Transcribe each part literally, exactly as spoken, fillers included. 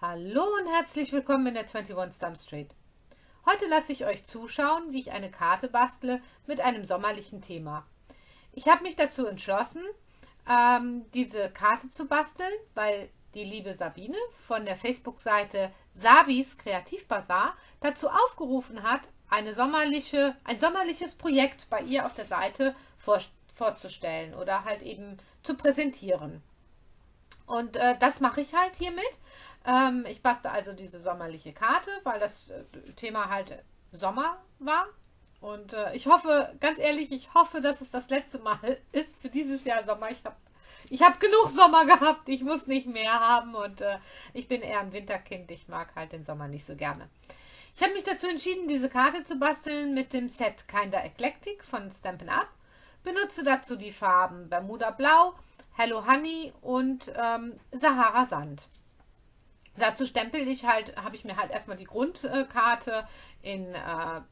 Hallo und herzlich willkommen in der einundzwanzig Stump Street. Heute lasse ich euch zuschauen, wie ich eine Karte bastle mit einem sommerlichen Thema. Ich habe mich dazu entschlossen, ähm, diese Karte zu basteln, weil die liebe Sabine von der Facebook-Seite Sabis Kreativbazar dazu aufgerufen hat, eine sommerliche, ein sommerliches Projekt bei ihr auf der Seite vor, vorzustellen oder halt eben zu präsentieren. Und äh, das mache ich halt hiermit. Ähm, ich bastel also diese sommerliche Karte, weil das äh, Thema halt Sommer war. Und äh, ich hoffe, ganz ehrlich, ich hoffe, dass es das letzte Mal ist für dieses Jahr Sommer. Ich habe ich hab genug Sommer gehabt, ich muss nicht mehr haben und äh, ich bin eher ein Winterkind. Ich mag halt den Sommer nicht so gerne. Ich habe mich dazu entschieden, diese Karte zu basteln mit dem Set Kinda Eclectic von Stampin' Up. Benutze dazu die Farben Bermuda Blau, Hello Honey und ähm, Sahara Sand. Dazu stempel ich halt, habe ich mir halt erstmal die Grundkarte in, äh,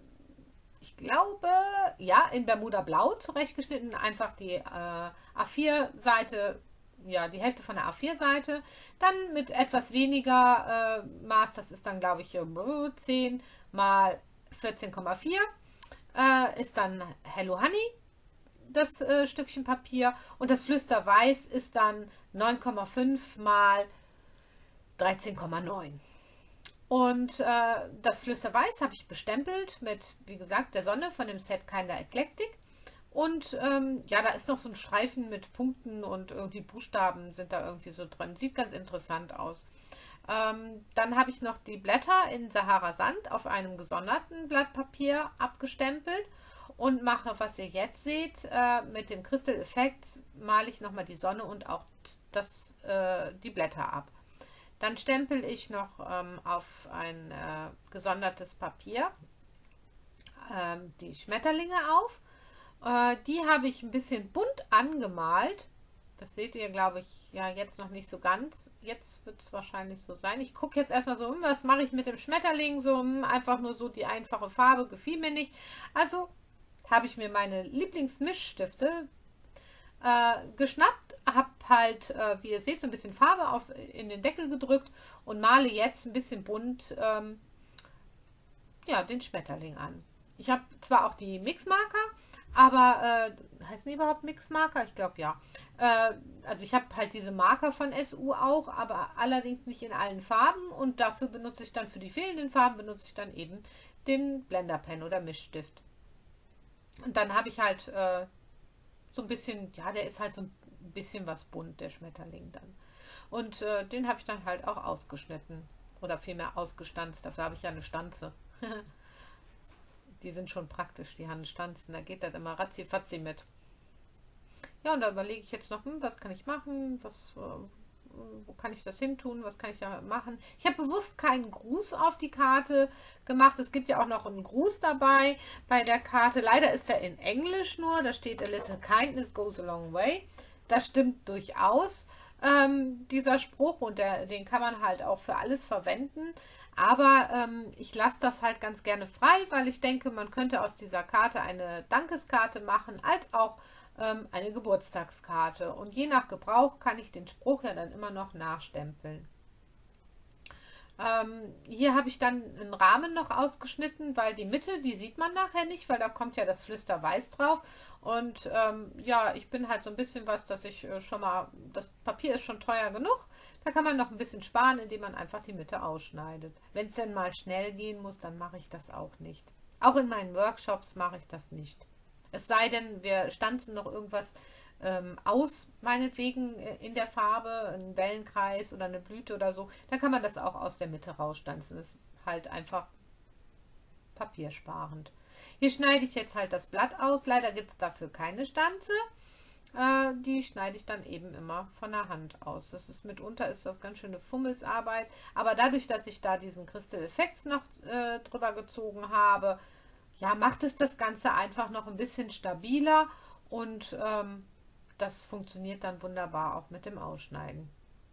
ich glaube, ja, in Bermuda Blau zurechtgeschnitten. Einfach die äh, A vier Seite, ja, die Hälfte von der A vier Seite. Dann mit etwas weniger äh, Maß, das ist dann, glaube ich, zehn mal vierzehn Komma vier, äh, ist dann Hello Honey, das äh, Stückchen Papier. Und das Flüsterweiß ist dann neun Komma fünf mal dreizehn Komma neun. Und äh, das Flüsterweiß habe ich bestempelt mit, wie gesagt, der Sonne von dem Set Kinda Eclectic. Und ähm, ja, da ist noch so ein Streifen mit Punkten und irgendwie Buchstaben sind da irgendwie so drin. Sieht ganz interessant aus. Ähm, dann habe ich noch die Blätter in Sahara Sand auf einem gesonderten Blatt Papier abgestempelt und mache, was ihr jetzt seht, äh, mit dem Crystal Effekt male ich nochmal die Sonne und auch das, äh, die Blätter ab. Dann stempel ich noch ähm, auf ein äh, gesondertes Papier äh, die Schmetterlinge auf. Äh, die habe ich ein bisschen bunt angemalt. Das seht ihr, glaube ich, ja jetzt noch nicht so ganz. Jetzt wird es wahrscheinlich so sein. Ich gucke jetzt erstmal so, hm, was mache ich mit dem Schmetterling? So hm, einfach nur so die einfache Farbe, gefiel mir nicht. Also habe ich mir meine Lieblingsmischstifte äh, geschnappt, habe halt, äh, wie ihr seht, so ein bisschen Farbe auf, in den Deckel gedrückt und male jetzt ein bisschen bunt ähm, ja, den Schmetterling an. Ich habe zwar auch die Mixmarker, aber äh, heißen die überhaupt Mixmarker? Ich glaube ja. Äh, also ich habe halt diese Marker von S U auch, aber allerdings nicht in allen Farben und dafür benutze ich dann für die fehlenden Farben benutze ich dann eben den Blender Pen oder Mischstift. Und dann habe ich halt äh, so ein bisschen, ja, der ist halt so ein bisschen was bunt, der Schmetterling dann. Und äh, den habe ich dann halt auch ausgeschnitten. Oder vielmehr ausgestanzt. Dafür habe ich ja eine Stanze. Die sind schon praktisch, die Handstanzen. Da geht das immer ratzi-fatzi mit. Ja, und da überlege ich jetzt noch, hm, was kann ich machen? Was, äh, wo kann ich das hin tun? Was kann ich da machen? Ich habe bewusst keinen Gruß auf die Karte gemacht. Es gibt ja auch noch einen Gruß dabei bei der Karte. Leider ist er in Englisch nur. Da steht A little kindness goes a long way. Das stimmt durchaus, ähm, dieser Spruch. Und der, den kann man halt auch für alles verwenden. Aber ähm, ich lasse das halt ganz gerne frei, weil ich denke, man könnte aus dieser Karte eine Dankeskarte machen, als auch ähm, eine Geburtstagskarte. Und je nach Gebrauch kann ich den Spruch ja dann immer noch nachstempeln. Ähm, hier habe ich dann einen Rahmen noch ausgeschnitten, weil die Mitte, die sieht man nachher nicht, weil da kommt ja das Flüsterweiß drauf. Und ähm, ja, ich bin halt so ein bisschen was, dass ich äh, schon mal, das Papier ist schon teuer genug. Da kann man noch ein bisschen sparen, indem man einfach die Mitte ausschneidet. Wenn es denn mal schnell gehen muss, dann mache ich das auch nicht. Auch in meinen Workshops mache ich das nicht. Es sei denn, wir stanzen noch irgendwas ähm, aus, meinetwegen in der Farbe, einen Wellenkreis oder eine Blüte oder so. Dann kann man das auch aus der Mitte rausstanzen. Das ist halt einfach papiersparend. Hier schneide ich jetzt halt das Blatt aus. Leider gibt es dafür keine Stanze. Äh, die schneide ich dann eben immer von der Hand aus. Das ist mitunter ist das ganz schöne Fummelsarbeit. Aber dadurch, dass ich da diesen Crystal Effects noch äh, drüber gezogen habe, ja, macht es das Ganze einfach noch ein bisschen stabiler und ähm, das funktioniert dann wunderbar auch mit dem Ausschneiden.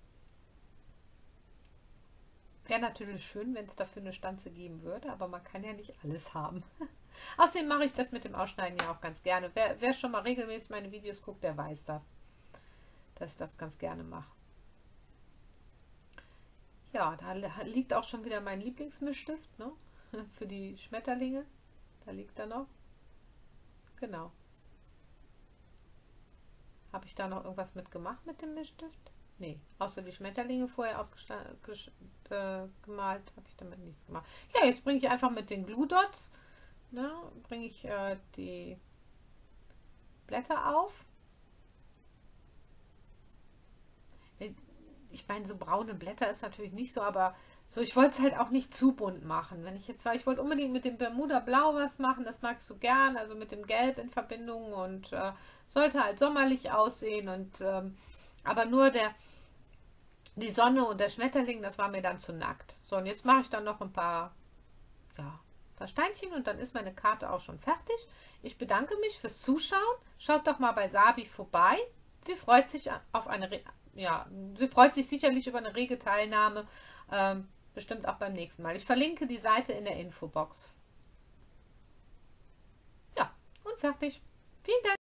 Wäre natürlich schön, wenn es dafür eine Stanze geben würde, aber man kann ja nicht alles haben. Außerdem mache ich das mit dem Ausschneiden ja auch ganz gerne. Wer, wer schon mal regelmäßig meine Videos guckt, der weiß das, dass ich das ganz gerne mache. Ja, da liegt auch schon wieder mein Lieblingsmischstift, ne? Für die Schmetterlinge. Da liegt er noch. Genau. Habe ich da noch irgendwas mitgemacht mit dem Mischstift? Nee, außer die Schmetterlinge vorher ausgemalt, äh, habe ich damit nichts gemacht. Ja, jetzt bringe ich einfach mit den Glue Dots, ne, bringe ich äh, die Blätter auf. Ich meine, so braune Blätter ist natürlich nicht so, aber so, ich wollte es halt auch nicht zu bunt machen. Wenn ich jetzt war, ich wollte unbedingt mit dem Bermuda Blau was machen, das mag ich so gern, also mit dem Gelb in Verbindung und äh, sollte halt sommerlich aussehen und ähm, aber nur der die Sonne und der Schmetterling, das war mir dann zu nackt. So, und jetzt mache ich dann noch ein paar, ja, ein paar Steinchen und dann ist meine Karte auch schon fertig. Ich bedanke mich fürs Zuschauen. Schaut doch mal bei Sabi vorbei. Sie freut sich auf eine, ja, sie freut sich sicherlich über eine rege Teilnahme. Ähm, bestimmt auch beim nächsten Mal. Ich verlinke die Seite in der Infobox. Ja, und fertig. Vielen Dank.